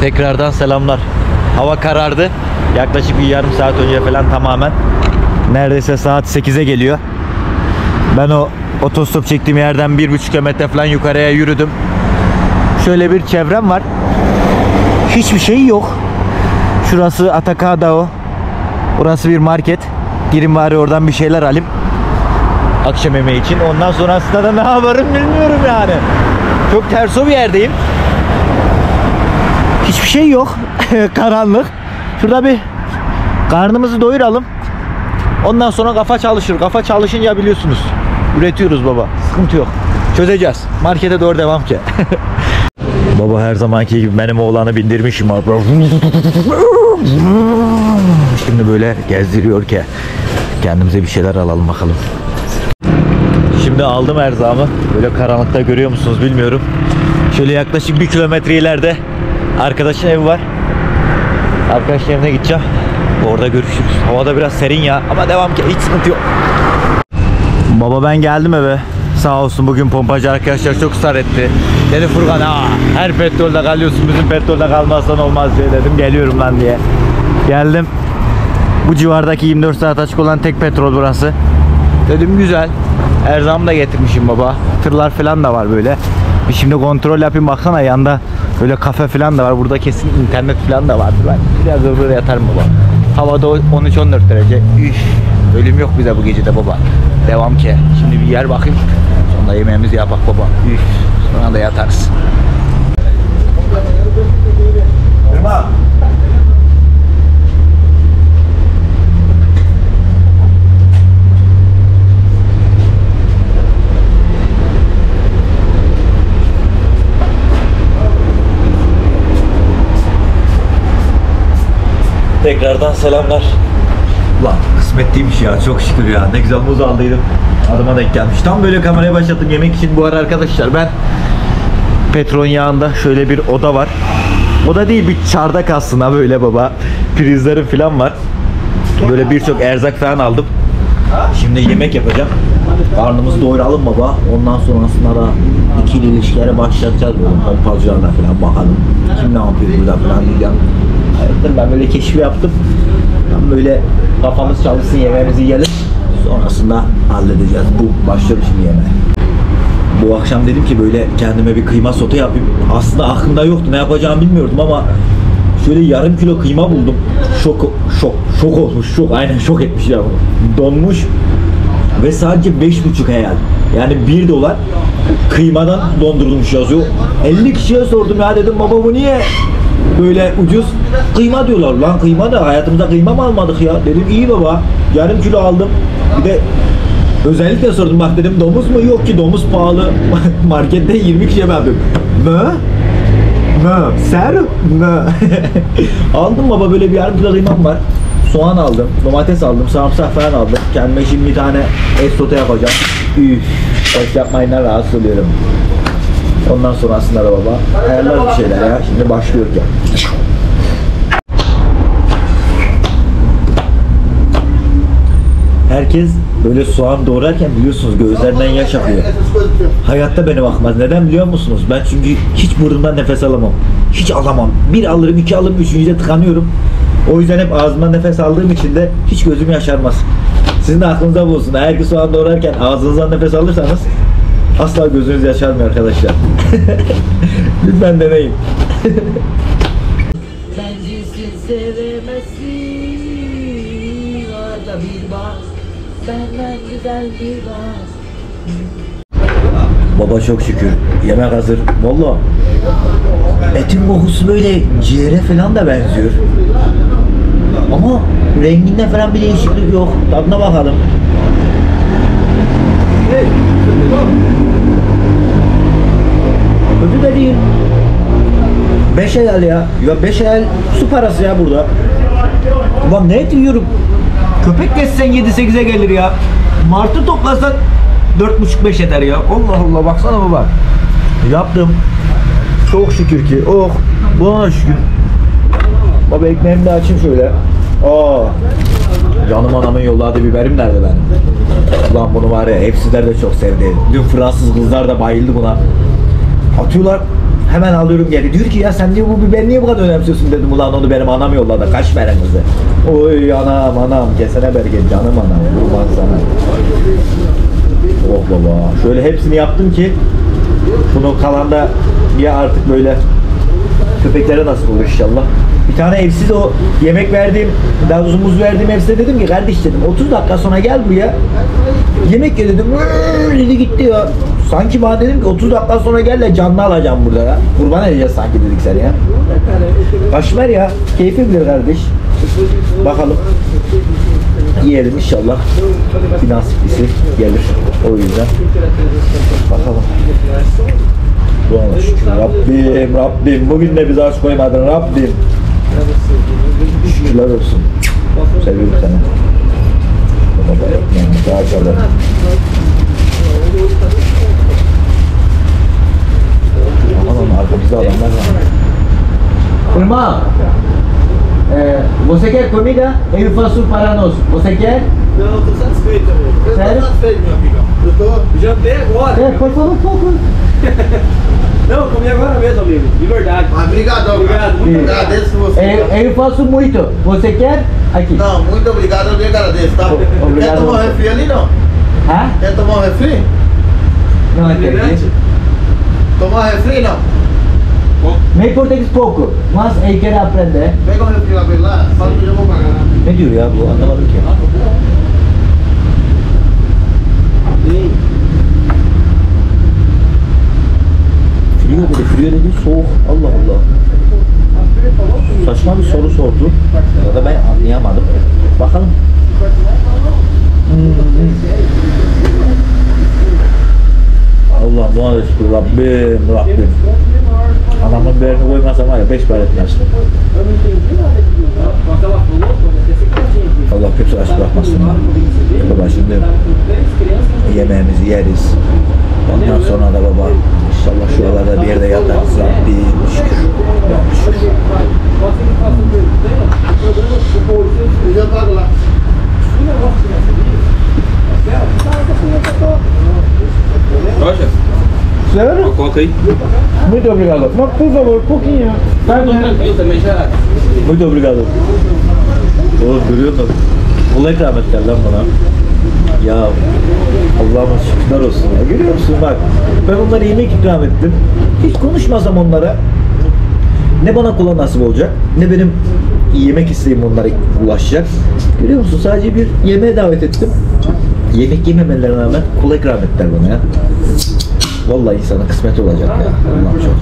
Tekrardan selamlar. Hava karardı. Yaklaşık bir yarım saat önce falan tamamen. Neredeyse saat 8'e geliyor. Ben o otostop çektiğim yerden 1,5 kilometre falan yukarıya yürüdüm. Şöyle bir çevrem var. Hiçbir şey yok. Şurası Ataka Dağı. Burası bir market. Girin bari oradan bir şeyler alayım. Akşam yemeği için. Ondan sonrasında da ne yaparım bilmiyorum yani. Çok ters o bir yerdeyim. Hiçbir şey yok. Karanlık. Şurada bir karnımızı doyuralım. Ondan sonra kafa çalışır. Kafa çalışınca biliyorsunuz. Üretiyoruz baba. Sıkıntı yok. Çözeceğiz. Markete doğru devam ki. Baba her zamanki gibi benim oğlanı bindirmişim. Şimdi böyle gezdiriyor ki kendimize bir şeyler alalım bakalım. Şimdi aldım erzağımı. Böyle karanlıkta görüyor musunuz bilmiyorum. Şöyle yaklaşık 1 kilometre ileride arkadaşın evi var. Arkadaşın evine gideceğim. Orada görüşürüz. Havada biraz serin ya ama devam ki hiç sıkıntı yok. Baba ben geldim eve. Sağ olsun bugün pompacı arkadaşlar çok ısrar etti. Dedi Furkan her petrolde kalıyorsun, bizim petrolde kalmazsan olmaz diye dedim. Geliyorum lan diye. Geldim. Bu civardaki 24 saat açık olan tek petrol burası. Dedim güzel. Erzağımı da getirmişim baba. Tırlar falan da var böyle. Bir şimdi kontrol yapayım, baksana yanda böyle kafe falan da var. Burada kesin internet falan da vardır. Ben biraz böyle yatarım baba. Havada 13-14 derece. Üf, ölüm yok bize bu gecede baba. Devam ki. Şimdi bir yer bakayım. Sonra yemeğimizi yapak baba. Üf, sonra da yatarız. Irmak. Tekrardan selamlar. Ulan kısmet değilmiş ya, çok şükür ya. Ne güzel muz aldıydım. Adıma denk gelmiş. Tam böyle kameraya başlattım yemek için. Bu ara arkadaşlar ben petrol yağında şöyle bir oda var. Oda değil, bir çardak aslında böyle baba. Prizlerim falan var. Böyle birçok erzak falan aldım. Şimdi yemek yapacağım. Karnımızı doyuralım baba. Ondan sonrasında da ikili ilişkilere başlayacağız. Pompacılarla falan bakalım. Kim ne yapıyor burada falan diyeceğim. Evet, ben böyle keşfi yaptım. Ben böyle kafamız çalışsın, yemeğimizi yiyelim. Sonrasında halledeceğiz. Bu başlıyor şimdi yemeğe. Bu akşam dedim ki böyle kendime bir kıyma sote yapayım. Aslında aklımda yoktu, ne yapacağımı bilmiyordum ama şöyle yarım kilo kıyma buldum. Şok olmuş. Aynen şok etmiş ya. Donmuş ve sadece 5,5 hayal. Yani $1 kıymadan dondurulmuş yazıyor. 50 kişiye sordum ya, dedim baba bu niye böyle ucuz? Kıyma diyorlar. Lan kıyma da, hayatımızda kıyma mı almadık ya? Dedim iyi baba. Yarım kilo aldım. Bir de özellikle sordum, bak dedim domuz mu? Yok ki domuz pahalı. Markette 20 kişiye ben dedim. Ser mı? Aldım baba, böyle bir yarım kilo kıymam var. Soğan aldım, domates aldım, sarımsak falan aldım. Kendime şimdi bir tane et sote yapacağım. Üf, et yapmayla rahatsız oluyorum. Ondan sonrasında da baba ayarlarız bir şeyler ya. Şimdi başlıyoruz ya. Herkes böyle soğan doğrarken biliyorsunuz gözlerinden yaş akıyor. Hayatta beni bakmaz. Neden biliyor musunuz? Ben çünkü hiç burnumdan nefes alamam. Hiç alamam. Bir alırım, iki alırım, üçüncüde tıkanıyorum. O yüzden hep ağzımdan nefes aldığım için de hiç gözüm yaşarmaz. Sizin de aklınıza bulsun. Eğer ki soğan doğrarken ağzınızdan nefes alırsanız asla gözünüz yaşarmıyor arkadaşlar. Lütfen deneyin. Bencilsin, sevemezsin. Arada bir bak, benden güzel bir bak. Baba çok şükür yemek hazır. Vallahi etin kokusu böyle ciğere falan da benziyor. Ama renginde falan bir değişiklik yok. Tadına bakalım. Kötü de değil. 5 hayal ya. Ya 5 hayal su parası ya burada. Ulan ne et yiyorum? Köpek geçsen 7-8'e gelir ya. Martı toplasan 4,5-5 eder ya. Allah Allah, baksana baba. Yaptım. Çok şükür ki. Oh. Buna şükür. Baba ekmeğimi de açayım şöyle. Aa. Canım anamın yolladığı biberim nerede benim? Ulan bunu var ya, hepsiler de çok sevdi. Dün Fransız kızlar da bayıldı buna. Atıyorlar. Hemen alıyorum geri. Diyor ki ya sen diyor bu biberi niye bu kadar önemsiyorsun dedim. Ulan onu benim anam yolladı. Kaç veren kızı. Oy anam kesene bereket canım anam. Kurban sana. Oh baba. Şöyle hepsini yaptım ki bunu kalanda ya artık böyle köpeklere nasıl olur inşallah. Bir tane evsiz o yemek verdiğim, daha doğrusu muz verdiğim evsize dedim ki kardeş dedim 30 dakika sonra gel buraya. Yemek ye dedim. Dedi gitti ya. Sanki bana dedim ki 30 dakika sonra gel de canlı alacağım burada ya. Kurban edeceğiz sanki dedik sen ya. Baş ver ya. Keyfi bilir kardeş. Bakalım. Yiyelim inşallah. Bir nasiplisi gelir. O yüzden. Bakalım. Duana şükür. Rabbim. Bugün de bizi aç koymadın Rabbim. Şükürler olsun. Seviyorum seni. Baba yani daha çalalım. Aman arkamızda adamlar var. Irmão, você quer comida? Eu faço para nós. Você quer? Não, eu tô satisfeito, amigo. Eu Sério? tô satisfeito, meu amigão. Eu tô. Jantei agora. Por favor, um pouco. Não, eu comi agora mesmo, amigo. De verdade. Mas brigadão, cara. Obrigado, muito Agradeço você. Eu faço muito. Você quer? Aqui. Não, muito obrigado, eu lhe agradeço, tá? Obrigado. Quer tomar um refri ali, não? Hã? Quer tomar um refri? Não é Refrigerante? Tomar um refri, não? Me português pouco, mas eu quero aprender. Pega um refri lá pra ele lá, fala que eu já vou pagar. Ne diyor ya bu anlamadım ki. Frio dedi soğuk. Allah Allah. Saçma bir soru sordu. Ya da ben anlayamadım. Bakalım. Allah bana şükür Rabbim. Anamın birini koymasa var ya 5 para etmez. Allah kötü aç bırakmasın. Baba şimdi yemeğimizi yeriz. Ondan sonra da baba inşallah şuralarda bir yerde yatarız. Rabbim şükür. Rabbim şükür. Eu já pago lá. Rocha, Sério? uma coca aí. Muito obrigado. Mas por favor, pouquinho. Tô tranquilo também já. Muito obrigado. Oğlum görüyor musun? Allah ikram ettiler lan bana. Ya Allah'ıma şükürler olsun ya. Görüyor musun bak. Ben onlara yemek ikram ettim. Hiç konuşmasam onlara. Ne bana kula nasip olacak, ne benim yemek isteğim onlara ulaşacak. Görüyor musun? Sadece bir yemeğe davet ettim. Yemek yememelerine rağmen kula ikram ettiler bana ya. Vallahi insana kısmet olacak ya. Allah'ım çok.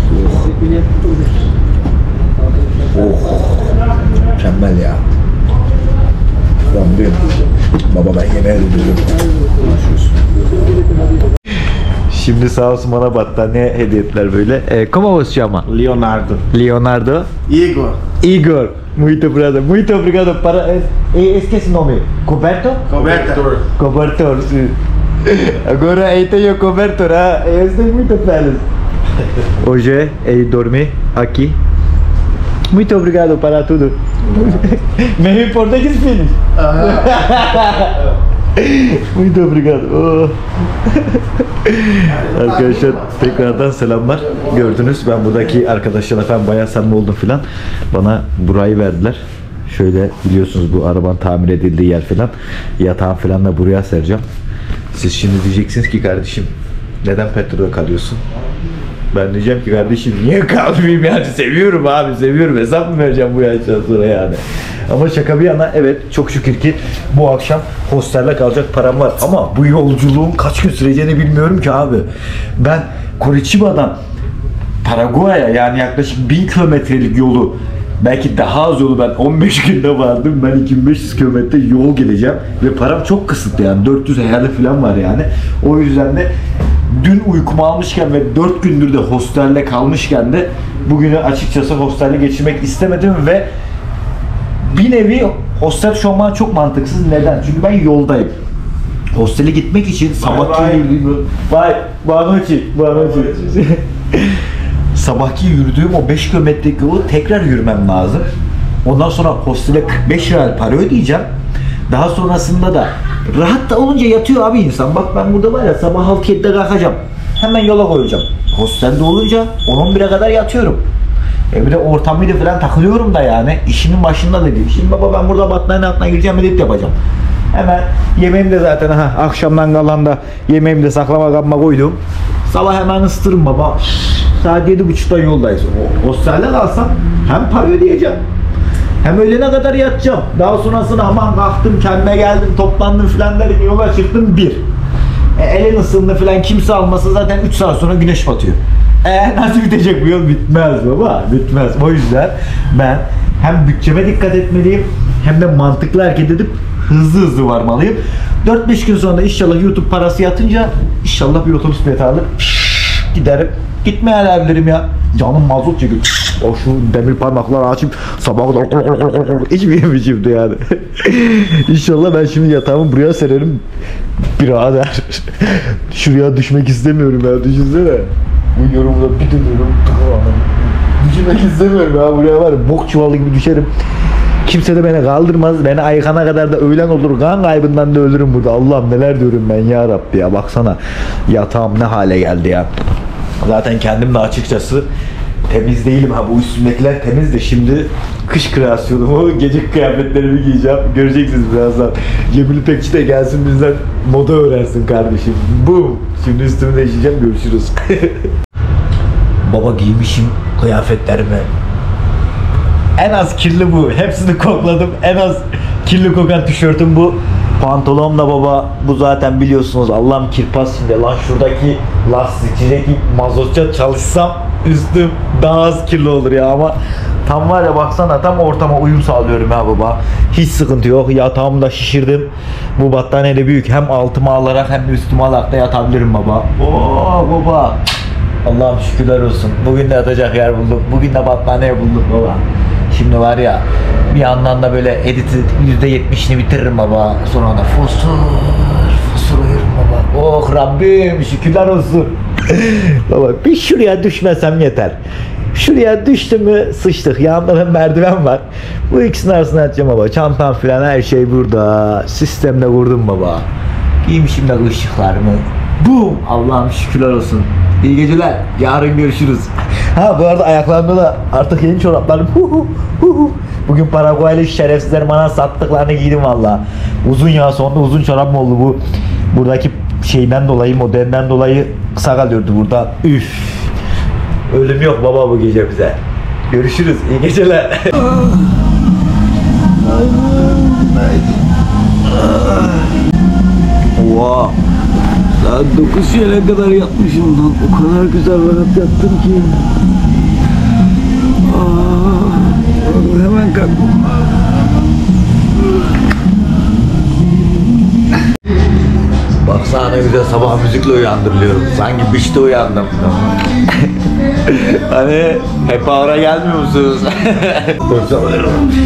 Mükemmel ya. Rabbim. Baba ben yemeğe gidiyorum. Görüşürüz. Şimdi sağ olsun bana battaniye hediye ettiler böyle. ¿Cómo vos llama? Leonardo. Leonardo. Igor. Igor. Muito obrigado para... Es que esse nome? Coberto? Cobertor. Cobertor, sim. Agora aí tenho cobertor, ah? Eu estou muito feliz. Hoje eu dormi aqui. Muito obrigado para tudo. Me importa que filhos. Muito obrigado. Oh. Arkadaşlar tekrardan selamlar. Gördünüz ben buradaki arkadaşlarla falan bayağı samimi oldum filan. Bana burayı verdiler. Şöyle biliyorsunuz bu arabanın tamir edildiği yer filan. Yatağım filan da buraya sereceğim. Siz şimdi diyeceksiniz ki kardeşim neden petrole kalıyorsun? Ben diyeceğim ki kardeşim niye kalmayayım yani seviyorum abi seviyorum hesap mı vereceğim bu yaştan sonra yani. Ama şaka bir yana evet çok şükür ki bu akşam hostelde kalacak param var ama bu yolculuğun kaç gün süreceğini bilmiyorum ki abi. Ben Curitiba'dan Paraguay'a yani yaklaşık 1000 kilometrelik yolu belki daha az yolu ben 15 günde vardım. Ben 2500 kilometre yol gideceğim ve param çok kısıtlı yani 400 herhalde falan var yani. O yüzden de dün uykumu almışken ve 4 gündür de hostelde kalmışken de bugünü açıkçası hostelde geçirmek istemedim ve bir nevi hostel şu an bana çok mantıksız. Neden? Çünkü ben yoldayım. Hostele gitmek için sabahki yürüdüğüm... sabahki yürüdüğüm o 5 kilometrelik yolu tekrar yürümem lazım. Ondan sonra hostele 45 real para ödeyeceğim. Daha sonrasında da rahat da olunca yatıyor abi insan. Bak ben burada var ya sabah 6-7'de kalkacağım. hemen yola koyacağım. Hostelde olunca 10-11'e kadar yatıyorum. Bir de ortamıyla falan takılıyorum da yani. İşimin başında da değil. Şimdi baba ben burada battaniyenin altına gireceğim, edit yapacağım. Hemen yemeğimi de zaten akşamdan kalan da yemeğimi de saklama kabıma koydum. Sabah hemen ısıtırım baba. Saat 7.30'da yoldayız. Hostelde kalsam hem para ödeyeceğim, hem öğlene kadar yatacağım. Daha sonrasında aman kalktım, kendime geldim, toplandım filan dedim, yola çıktım 1. Elin ısındı filan, kimse almasa zaten 3 saat sonra güneş batıyor. Nasıl bitecek bu yol? Bitmez baba, bitmez. O yüzden ben hem bütçeme dikkat etmeliyim, hem de mantıklı hareket edip hızlı varmalıyım. 4-5 gün sonra inşallah YouTube parası yatınca inşallah bir otobüs bileti alır giderim. Gitmeye ayarlarım ya. Canım mazot çekiyor. O şu demir parmakları açıp sabah kadar içmeyeyim şimdi yani. İnşallah ben şimdi yatağımı buraya sererim. Birader. Şuraya düşmek istemiyorum ya. Düşünsene. Bu yorumda bir dönüyorum. Düşmek istemiyorum ya. Buraya var ya, bok çuvalı gibi düşerim. Kimse de beni kaldırmaz. Beni ayıkana kadar da öğlen olur. Kan kaybından da ölürüm burada. Allah'ım neler diyorum ben ya Rabbi ya. Baksana yatağım ne hale geldi ya. Zaten kendim de açıkçası temiz değilim. Bu üstümdekiler temiz de şimdi kış kreasyonumu, gece kıyafetlerimi giyeceğim. Göreceksiniz birazdan. Cemil İpekçi de gelsin bizden moda öğrensin kardeşim. Boom. Şimdi üstümü değiştireceğim. Görüşürüz. Baba giymişim kıyafetlerimi. En az kirli bu. Hepsini kokladım. En az kirli kokan tişörtüm bu. Pantolon da baba bu zaten biliyorsunuz. Allah'ım kirpas şimdi lan, şuradaki lastikçideki mazotça çalışsam üstüm daha az kirli olur ya, ama tam var ya, baksana tam ortama uyum sağlıyorum ya baba. Hiç sıkıntı yok. Yatağımı da şişirdim. Bu battaniye de büyük. Hem altıma alarak hem de üstüme alarak da yatabilirim baba. Oo baba. Allah'ım şükürler olsun. Bugün de yatacak yer bulduk. Bugün de battaniye bulduk baba. Şimdi var ya, bir yandan da böyle editi %70'ini bitiririm baba. Sonra da fosur uyurum baba. Oh Rabbim şükürler olsun. Baba bir şuraya düşmesem yeter. Şuraya düştü mü sıçtık. Yanımda da merdiven var. Bu ikisinin arasına atacağım baba. Çantam filan her şey burada. Sistemle vurdum baba. Giymişim de ışıklarımı. Boom! Allah'ım şükürler olsun. İyi geceler. Yarın görüşürüz. Bu arada ayaklarımda da artık yeni çoraplarım. Bugün Paraguaylı şerefsizler bana sattıklarını giydim valla. Uzun ya, sonunda uzun çorap mı oldu bu? Buradaki şeyden dolayı, modelinden dolayı kısa kalıyordu burada. Üf. Ölüm yok baba bu gece bize. Görüşürüz. İyi geceler. Oha. Saat 9 yere kadar yatmışım lan. O kadar güzel rahat yattım ki. Hemen kalktım. Baksana ne güzel sabah müzikle uyandırılıyorum. Sanki beach'te uyandım. Hani hep ağra gelmiyor musunuz? Dur çalıyorum.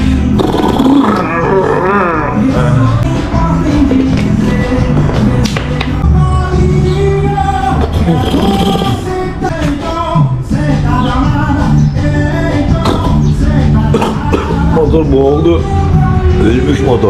Motor boğuldu. Ölmüş motor.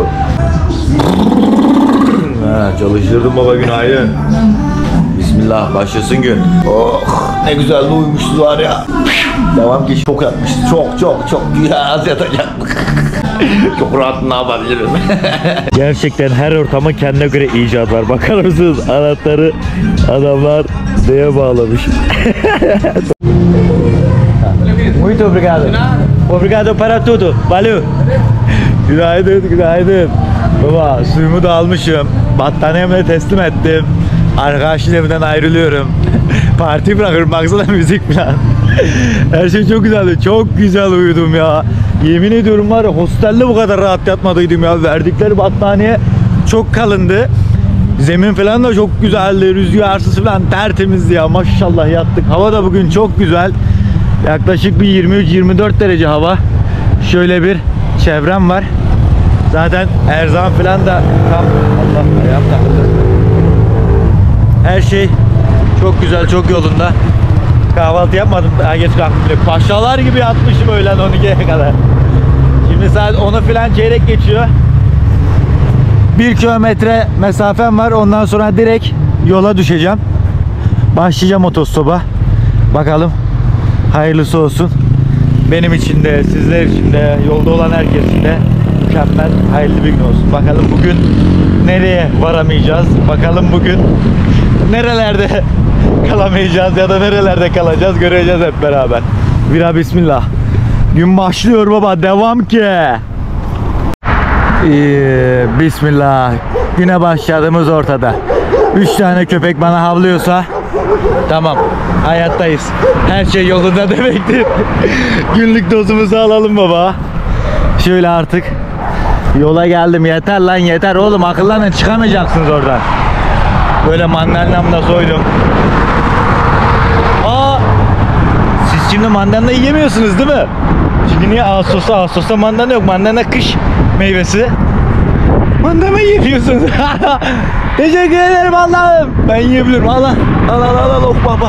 Çalıştırdım baba, günaydın. Bismillah, başlasın gün. Oh ne güzel de uyumuşuz var ya. Devam ki çok yatmışız. Çok biraz yatacaktık. Çok rahat ne yapabilirim. Gerçekten her ortamın kendine göre icat var. Bakar mısınız? Anahtarı adamlar neye bağlamış. Muito obrigado. Obrigado para tudo. Valeu. Günaydın. Baba suyumu da almışım. Battaniyemi de teslim ettim. Arkadaşın evinden ayrılıyorum. Parti bırakırım, baksana müzik falan. Her şey çok güzeldi. Çok güzel uyudum ya. Yemin ediyorum var ya, hostelde bu kadar rahat yatmadıydım ya. Verdikleri battaniye çok kalındı. Zemin falan da çok güzeldi. Rüzgarsız falan tertemizdi ya. Maşallah yattık. Hava da bugün çok güzel. Yaklaşık bir 23-24 derece hava. Şöyle bir çevrem var. Zaten erzan falan da tam, Allah ayağım takıldı. Her şey çok güzel, çok yolunda. Kahvaltı yapmadım. Daha geç kalktım bile. Paşalar gibi yatmışım öğlen 12'ye kadar. Şimdi saat 10'u falan çeyrek geçiyor. 1 kilometre mesafem var. Ondan sonra direkt yola düşeceğim. başlayacağım otostopa. Bakalım hayırlısı olsun. Benim için de, sizler için de, yolda olan herkes için de mükemmel, hayırlı bir gün olsun. Bakalım bugün nereye varamayacağız? Bakalım bugün nerelerde kalamayacağız ya da nerelerde kalacağız, göreceğiz hep beraber. Vira bismillah. Gün başlıyor baba, devam ki. Bismillah. Güne başladığımız ortada. 3 tane köpek bana havlıyorsa tamam, hayattayız. Her şey yolunda demektir. Günlük dozumuzu alalım baba. Şöyle artık yola geldim. Yeter lan yeter oğlum, akıllanın, çıkamayacaksınız oradan. Böyle mandalinamla soydum. Siz şimdi mandalina yiyemiyorsunuz değil mi? Çünkü niye? Ağustos'ta mandalina yok. Mandalina kış meyvesi. Mandalina yiyemiyorsunuz. Teşekkür ederim Allah'ım. Ben yiyebilirim. Allah. Al. Oh baba.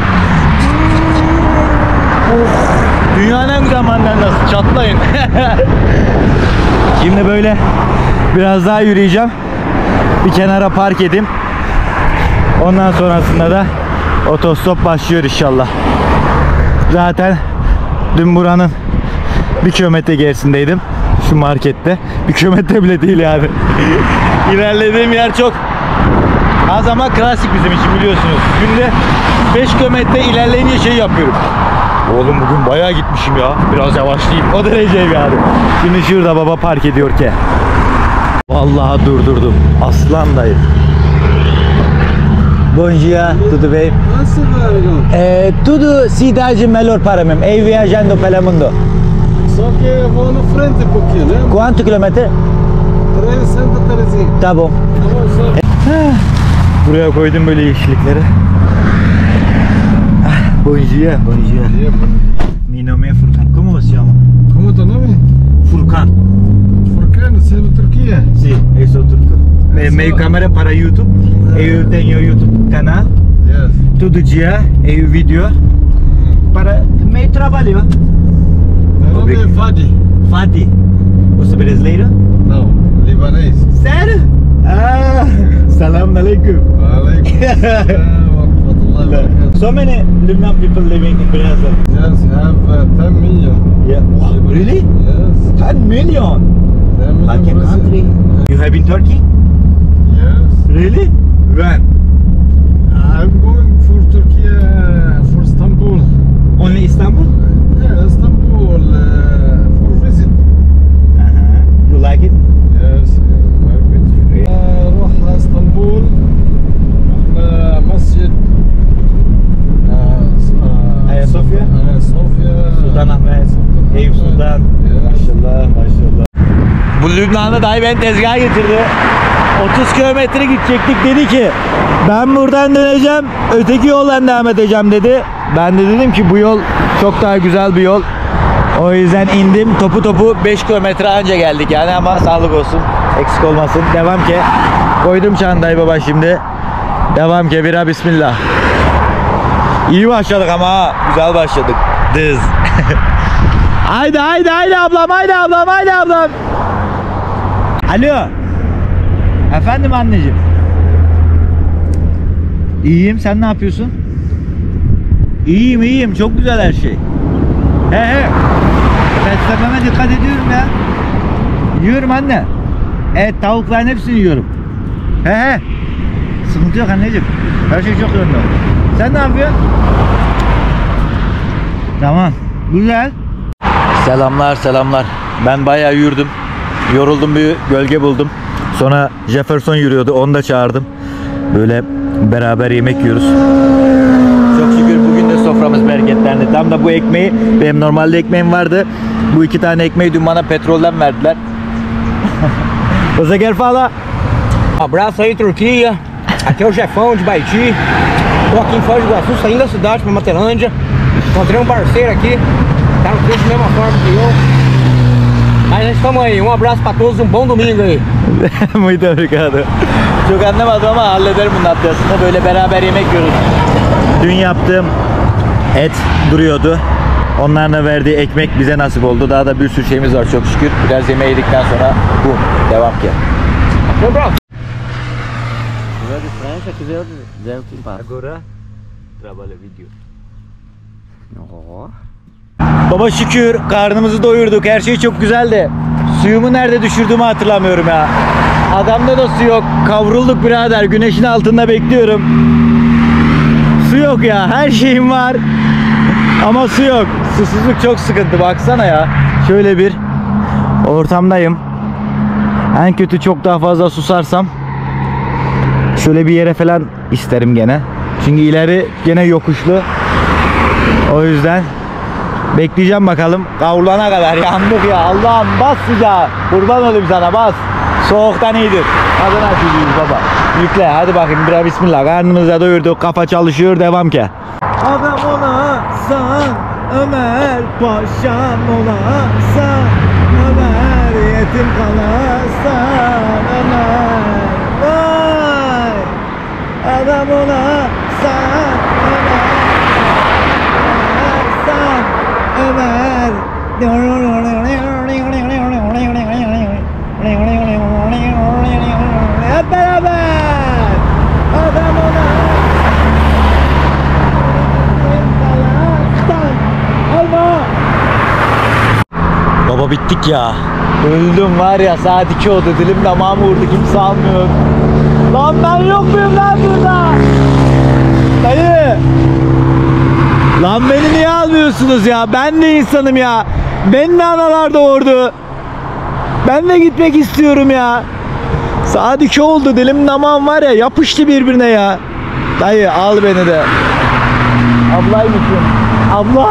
Dünyanın en güzel mandalinası. Çatlayın. Şimdi böyle biraz daha yürüyeceğim. Bir kenara park edeyim. Ondan sonrasında da otostop başlıyor inşallah. Zaten dün buranın 1 kilometre gerisindeydim. Şu markette. 1 kilometre bile değil yani. İlerlediğim yer çok az ama klasik bizim için, biliyorsunuz. Günde 5 kilometre ilerleyince şey yapıyorum. Oğlum bugün bayağı gitmişim ya. Biraz yavaşlayayım. O dereceyim yani. Şimdi şurada baba park ediyor ki. Vallahi durdurdum. Aslan dayı. Bom dia, tudo bem? Tudo cidade melhor para mim. Eu viajando pelo mundo. Só que eu vou no frente um pouquinho, né? Quanto kilometre? 3 Santa Terezinha. Tá bom. Tamam, só. Buraya koydum böyle yeşillikleri. Bom dia. Bom dia. Mi nome é Furkan. Como você chama? Como é teu nome? Furkan. Furkan, você é do Turquia? Sim, eu sou turco. É Meio só- câmera para YouTube. Eu tenho YouTube canal. Yes. Todo dia eu vídeo para meio trabalho. Meu nome é Fadi. Fadi. Você é brasileiro? Não, libanês. Sério? Salam alaikum. Alaikum salam wa rahmatullahi wa barakatuh. So many Lebanon people living in Brazil. Yes, have 10 million. Yeah. Wow, really? Yes. 10 million. 10 million Like a Brazil. country. You have in Turkey? Yes. Really? When? I'm going for Turkey, for Istanbul. Only Istanbul? Yeah, Istanbul for visit. You like it? Yes, very beautiful. نروح اسطنبول، رحنا مسجد Hagia Sophia? صوفيا Sultanahmet, Eyüp Sultan. Yes. Maşallah maşallah. Bu Lübnan'da dayı beni tezgaha getirdi. 30 kilometre gidecektik, dedi ki ben buradan döneceğim, öteki yoldan devam edeceğim dedi. Ben de dedim ki bu yol çok daha güzel bir yol. O yüzden indim, topu 5 kilometre anca geldik yani, ama sağlık olsun, eksik olmasın. Devam ki. Koydum çantayı baba şimdi. Devam ki, bira bismillah. İyi başladık ama ha, güzel başladık. Dız. Haydi ablam, haydi ablam. Alo. Efendim anneciğim. İyiyim, sen ne yapıyorsun? İyiyim, çok güzel her şey. He. Beslenmeme dikkat ediyorum ya. Yiyorum anne. Evet, tavukların hepsini yiyorum. He. Sıkıntı yok anneciğim. Her şey çok yönlü. Sen ne yapıyorsun? Tamam. Güzel. Selamlar. Ben bayağı yürüdüm. Yoruldum, bir gölge buldum. Sonra Jefferson yürüyordu. Onu da çağırdım. Böyle beraber yemek yiyoruz. Çok şükür bugün de soframız bereketlendi. Tam da bu ekmeği, benim normalde ekmeğim vardı. Bu 2 tane ekmeği dün bana petrolden verdiler. Você quer falar? Abraço aí, Turquia. Aqui é o Jefão de Baiti. Tô aqui em Foz do Iguaçu, saindo da cidade pra Matelândia. Encontrei um parceiro aqui, tá no curso da mesma forma que eu. Mas nós estamos aí. Um abraço pra todos, um bom domingo aí. Muito obrigado. Çok anlamadım ama hallederim bunun atlasını. Böyle beraber yemek yiyoruz. Dün yaptığım et duruyordu. Onların da verdiği ekmek bize nasip oldu. Daha da bir sürü şeyimiz var çok şükür. Biraz yemeği yedikten sonra bum, devam ki. Um abraço. quiser de frente, se quiser dentro, empate. Agora Trabalho video. Baba şükür karnımızı doyurduk. Her şey çok güzeldi. Suyumu nerede düşürdüğümü hatırlamıyorum ya. Adamda da su yok. Kavrulduk birader. Güneşin altında bekliyorum. Su yok ya. Her şeyim var. Ama su yok. Susuzluk çok sıkıntı. Baksana ya. Şöyle bir ortamdayım. En kötü çok daha fazla susarsam şöyle bir yere falan isterim gene. Çünkü ileri gene yokuşlu. O yüzden bekleyeceğim bakalım. Kavrulana kadar yandık ya. Allah'ım bas sıcağı. Kurban olayım sana bas. Soğuktan iyidir. Adına çocuğuyuz baba. Yükle hadi bakayım biraz bismillah. Karnımıza doyurduk. Kafa çalışıyor. Devam ki. Adam olarsan Ömer, paşam olarsan Ömer, yetim kalarsan Ömer, vay. Adam olarsan Ömer, hep beraber. Adam olarsan Baba bittik ya. Öldüm var ya, saat 2 oldu, dilim damağım vurdu, kimse almıyor. Lan ben yok muyum lan burada? Dayı. Lan beni niye almıyorsunuz ya? Ben de insanım ya. Ben de analar doğurdu. Ben de gitmek istiyorum ya. Saat 2 oldu, dilim damağım var ya yapıştı birbirine ya. Dayı al beni de. Ablaymışım. Abla.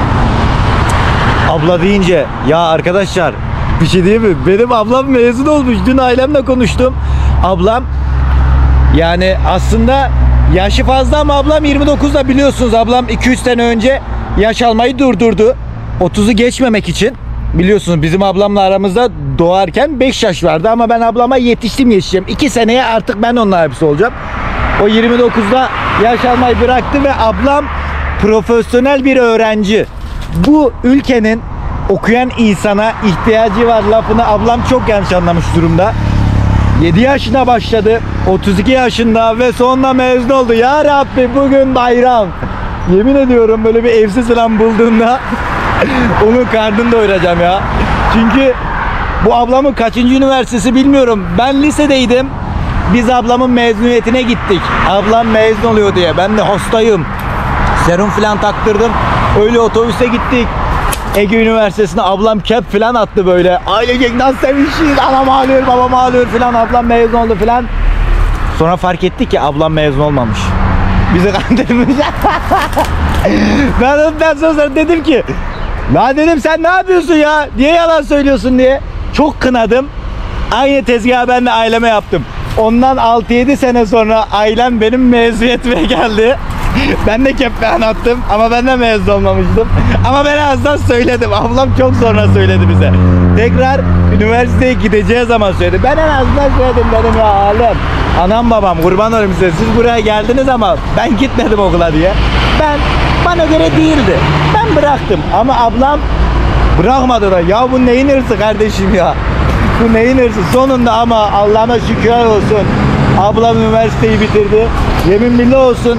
Abla deyince ya arkadaşlar bir şey diyeyim mi? Benim ablam mezun olmuş. Dün ailemle konuştum. Ablam yani aslında yaşı fazla ama ablam 29'da, biliyorsunuz ablam 2-3 sene önce yaş almayı durdurdu. 30'u geçmemek için. Biliyorsunuz bizim ablamla aramızda doğarken 5 yaş vardı ama ben ablama yetişeceğim. 2 seneye artık ben onun abisi olacağım. O 29'da yaş almayı bıraktı ve ablam profesyonel bir öğrenci. Bu ülkenin okuyan insana ihtiyacı var lafını ablam çok yanlış anlamış durumda. 7 yaşına başladı, 32 yaşında ve sonunda mezun oldu. Ya Rabbi bugün bayram. Yemin ediyorum böyle bir evsiz falan bulduğumda onun karnını doyuracağım ya. Çünkü bu ablamın kaçıncı üniversitesi bilmiyorum. Ben lisedeydim. Biz ablamın mezuniyetine gittik. Ablam mezun oluyor diye. Ben de hastayım. Serum falan taktırdım. Öyle otobüse gittik. Ege Üniversitesi'ne ablam kep falan attı böyle. Ailecek nasıl sevişiyiz. Anam ağlıyor, babam ağlıyor falan. Ablam mezun oldu falan. Sonra fark ettik ki ablam mezun olmamış. Bizi kandırmış. Ben ondan sonra dedim ki la dedim sen ne yapıyorsun ya? Niye yalan söylüyorsun diye. Çok kınadım. Aynı tezgahı ben de aileme yaptım. Ondan 6-7 sene sonra ailem benim mezuniyetime geldi. Ben de kepleğen attım ama ben de mezun olmamıştım. Ama ben azdan söyledim. Ablam çok sonra söyledi bize. Tekrar üniversiteye gideceği zaman söyledi. Ben en azından söyledim dedim ya alem. Anam babam kurban olayım size. Siz buraya geldiniz ama ben gitmedim okula diye. Bana göre değildi. Ben bıraktım ama ablam bırakmadı da. Ya bu neyin hırsı kardeşim ya? Bu neyin hırsı? Sonunda ama Allah'ıma şükürler olsun. Ablam üniversiteyi bitirdi. Yemin billah olsun.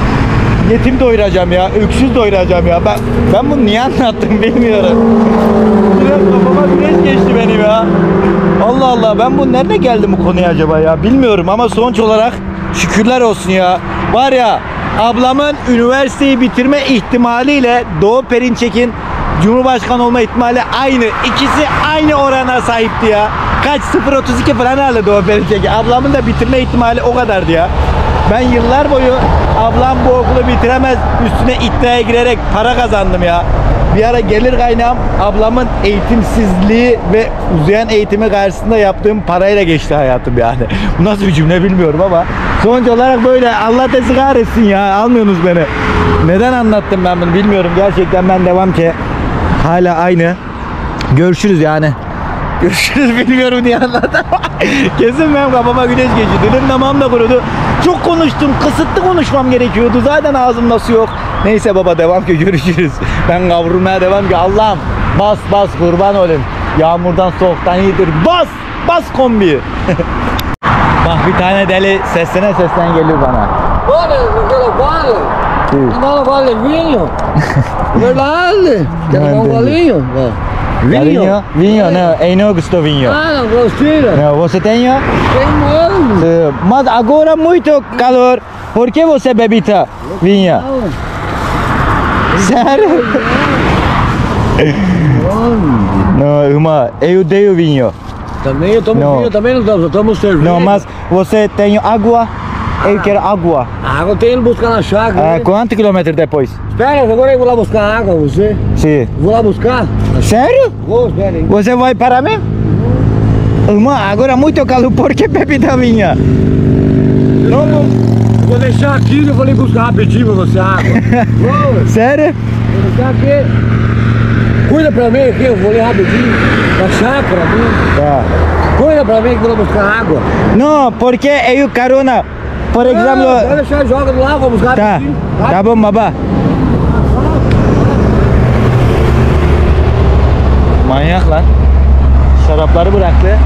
Yetim doyuracağım ya, öksüz doyuracağım ya. Ben bunu niye anlattım bilmiyorum. Biraz kafama güneş geçti benim ya. Allah Allah, ben bu nerede geldim bu konuya acaba ya bilmiyorum ama sonuç olarak şükürler olsun ya. Var ya, ablamın üniversiteyi bitirme ihtimaliyle Doğu Perinçek'in Cumhurbaşkanı olma ihtimali aynı. İkisi aynı orana sahipti ya. Kaç 0.32 falan herhalde Doğu Perinçek. Ablamın da bitirme ihtimali o kadardı ya. Ben yıllar boyu ablam bu okulu bitiremez üstüne iddiaya girerek para kazandım ya. Bir ara gelir kaynağım ablamın eğitimsizliği ve uzayan eğitimi karşısında yaptığım parayla geçti hayatım yani. Bu nasıl bir cümle bilmiyorum ama sonuç olarak böyle. Allah tezi kahretsin ya, almıyorsunuz beni. Neden anlattım ben bunu bilmiyorum. Gerçekten ben devam ki hala aynı. Görüşürüz yani. Görüşürüz bilmiyorum diye anlattım. Kesin benim kafama güneş geçti. Dilim damağım da kurudu. Çok konuştum. Kısıtlı konuşmam gerekiyordu. Zaten ağzımda su yok. Neyse baba devam ki görüşürüz. Ben kavrulmaya devam ki. Allah'ım bas kurban olayım. Yağmurdan soğuktan iyidir. Bas kombiyi. Bak bir tane deli seslen geliyor bana. Não vale vinho. Verdade. Quer tomar um golinho? Vinho? Vinho, não, eu não gosto vinho. Ah, não gostei. Não, você tem? Tem mano. Mas agora muito calor. Por que você bebe vinho? Sério? Não, irmã, eu odeio vinho. Também eu tomo Não. vinho, também não tomo, eu tomo cerveja. Não, mas você tem água? Eu quero água. A água eu tenho indo buscar na chácara. né? Quantos quilômetros depois? Espera, agora eu vou lá buscar água, você. Sim. Vou lá buscar? Sério? Vou, espera aí. Você vai para mim? Irmã, agora muito calor, por que bebe da vinha? Não, vou deixar aqui e eu vou ali buscar rapidinho pra você a água. Vou, Sério? vou deixar aqui. Cuida pra mim aqui, eu vou ali rapidinho. Na chácara, viu? Tá. Cuida pra mim que eu vou buscar água. Não, porque eu carona, por exemplo... Vai deixar, joga do lado, vou buscar Tá, rapidinho. tá bom baba. Manyak lan. Şarapları bıraktı.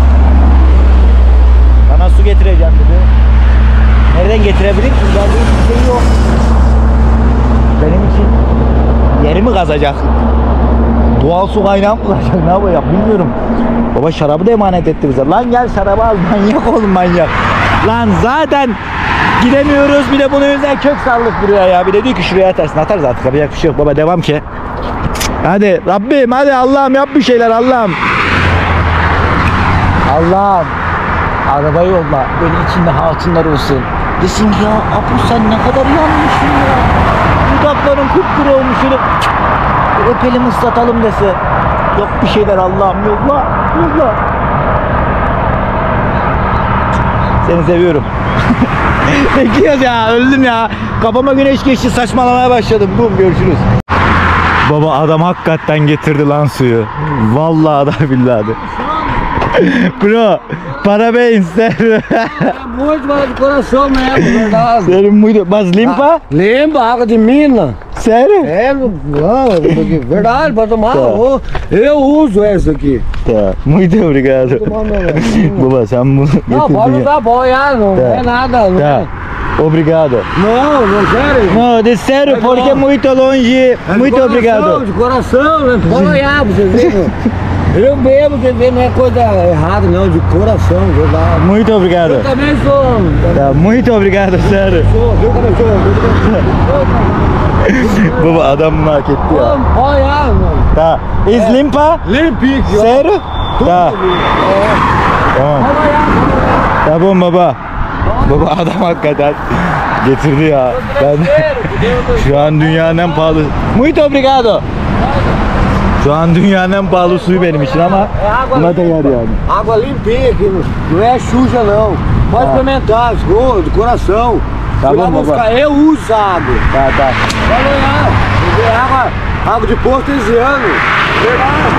Bana su getireceğim dedi. Nereden getirebilirim ki? Bende hiçbir şey yok. Benim için yerimi kazacak. Doğal su kaynağı mı bulacak? Ne yapacak bilmiyorum. Baba şarabı da emanet etti bize. Lan gel şarabı al, manyak oğlum manyak. Lan zaten gidemiyoruz, bir de bunu yüzden kök sallık buraya ya. Bir de diyor ki şuraya atarsın, atarız artık, yapacak bir şey yok baba, devam ki. Hadi Rabbim, hadi Allah'ım yap bir şeyler Allah'ım. Allah'ım arabayı yolla, böyle içinde hatunlar olsun. Desin ya Abu sen ne kadar yanmışsın ya. Dudakların kupkuru olmuş, şöyle öpelim ıslatalım dese. Yap bir şeyler Allah'ım, yolla yolla. Seni seviyorum. Bekliyoruz ya, öldüm ya. Kafama güneş geçti, saçmalamaya başladım. Bum, görüşürüz. Baba adam hakikaten getirdi lan suyu. Vallahi da billahi de. Bro, parabéns, sério. Muito mais de coração mesmo, verdade. Sério, muito. Mas limpa? Lembra a água de mina? Sério? É, não, verdade, para tomar. Tá. Eu uso essa aqui. Tá, muito obrigado. Baba sen bunu Não, pode getirdin ya. usar boia, não Tá. é nada. Não, Tá, obrigado. não sério. No, de sério, É porque bom. muito longe. É de Muito coração, obrigado. De coração, né? Pode olhar pra você ver. Eu bebo, você vê, não é coisa errada, não, de coração, verdade. Muito obrigado. Eu também sou. Tá, muito obrigado, sério. Eu também sou. Baba adam bunu hak etti ya. Pode olhar, mano. Tá, is limpa? Limpique, ó. Sério? Tá, tamam. Pode olhar. Tamam baba. Baba adam hakikaten getirdi ya. Ben şu an dünyanın en pahalı. Muito obrigado. Şu an dünyanın en pahalı suyu benim için ama buna değer yani. Água limpinha aqui, não é suja não. Pode experimentar, de coração. Tá Fui lá bom, buscar, babá. eu uso essa água. Tá, tá. Pode olhar, água de portesiano. Verdade.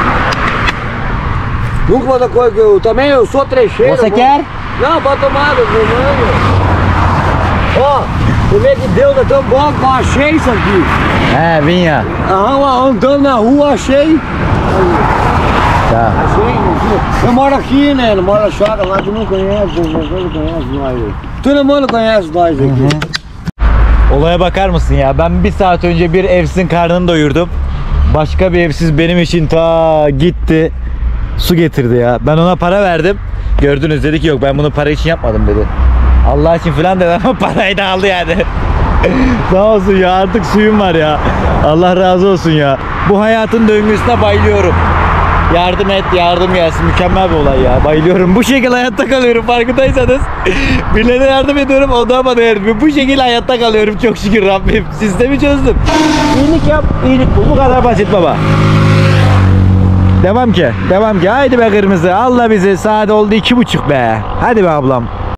Nunca outra coisa que eu também, eu sou trecheiro. Você mano. quer? Não, pode tomar, meu mano. Ó, você vê que Deus é tão bom que eu achei isso aqui. He vinha. Andando na rua, achei. Tá. Achei. Eu moro aqui, né? Não moro na chácara lá, tu não conhece, tu não conhece nós aí. Todo mundo conhece nós aqui. Olaya bakar mısın ya? Ben bir saat önce bir evsizin karnını doyurdum. Başka bir evsiz benim için ta gitti. Su getirdi ya. Ben ona para verdim. Gördünüz, dedi ki yok ben bunu para için yapmadım dedi. Allah için falan dedi ama parayı da aldı yani. Sağ olsun ya, artık suyum var ya. Allah razı olsun ya. Bu hayatın döngüsüne bayılıyorum. Yardım et, yardım gelsin. Mükemmel bir olay ya. Bayılıyorum. Bu şekilde hayatta kalıyorum, farkındaysanız. Birilerine yardım ediyorum, o da bana yardım ediyor. Bu şekilde hayatta kalıyorum çok şükür Rabbim. Sistemi çözdüm. İyilik yap, iyilik bul. Bu kadar basit baba. Devam ki, devam ki. Haydi be kırmızı. Allah bizi, saat oldu 2:30 be. Hadi be ablam.